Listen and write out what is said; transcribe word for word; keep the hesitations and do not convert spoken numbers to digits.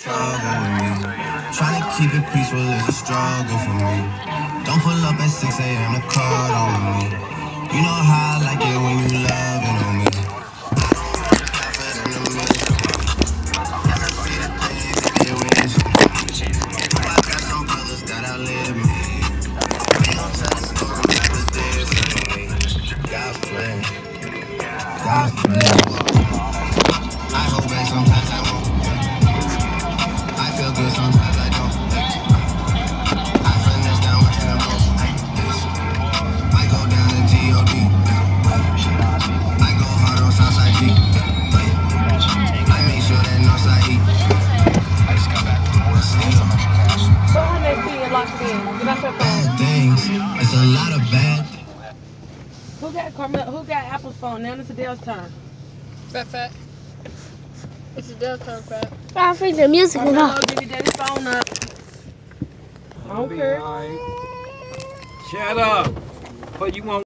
Trying to keep it peaceful is a struggle for me. Don't pull up at six A M to cut on me. You know how I like it when you loving on me. I got some brothers that outlive me. They don't tell the story like it's dead for me. God's plan. God's plan. I hold back sometimes I won't. I feel good sometimes I don't. I finesse down my tempo. I go down to G O D. I go hard on Southside G. I make sure that Northside E. Go on that feet and lock it in. Get off your phone. Bad things. It's a lot of bad. Who got Carmel? Who got Apple's phone? Now it's Adele's turn. Fat Fat. It's Adele's turn, Fat. I think the music is Carmelo, off. give your daddy's phone up. I don't care. Shut up. But you won't.